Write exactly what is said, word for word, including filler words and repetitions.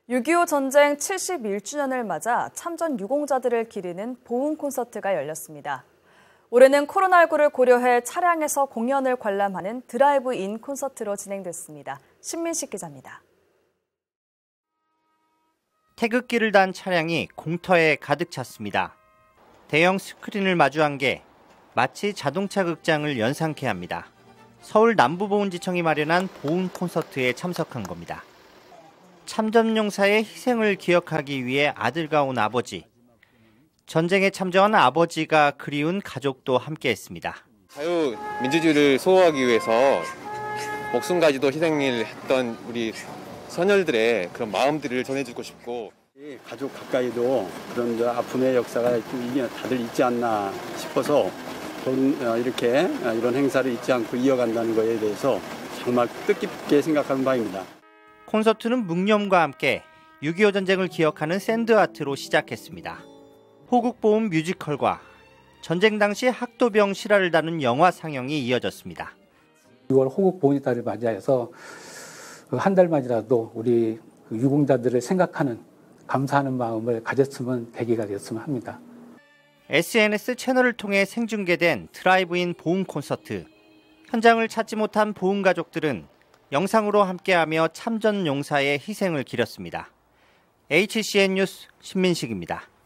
육이오 전쟁 칠십일 주년을 맞아 참전 유공자들을 기리는 보훈 콘서트가 열렸습니다. 올해는 코로나십구를 고려해 차량에서 공연을 관람하는 드라이브인 콘서트로 진행됐습니다. 신민식 기자입니다. 태극기를 단 차량이 공터에 가득 찼습니다. 대형 스크린을 마주한 게 마치 자동차 극장을 연상케 합니다. 서울 남부보훈지청이 마련한 보훈 콘서트에 참석한 겁니다. 참전용사의 희생을 기억하기 위해 아들과 온 아버지. 전쟁에 참전한 아버지가 그리운 가족도 함께했습니다. 자유민주주의를 소호하기 위해서 목숨까지도 희생을 했던 우리 선열들의 그런 마음들을 전해주고 싶고, 가족 가까이도 그런 아픔의 역사가 다들 있지 않나 싶어서 이렇게 이런 행사를 잊지 않고 이어간다는 것에 대해서 정말 뜻깊게 생각하는 바입니다. 콘서트는 묵념과 함께 육이오 전쟁을 기억하는 샌드아트로 시작했습니다. 호국보훈 뮤지컬과 전쟁 당시 학도병 실화를 다룬 영화 상영이 이어졌습니다. 유월 호국보훈의 달을 맞이해서 한 달만이라도 우리 유공자들을 생각하는 감사하는 마음을 가졌으면 계기가 되었으면 합니다. 에스엔에스 채널을 통해 생중계된 드라이브인 보훈 콘서트. 현장을 찾지 못한 보훈 가족들은 영상으로 함께하며 참전 용사의 희생을 기렸습니다. 에이치씨엔 뉴스 신민식입니다.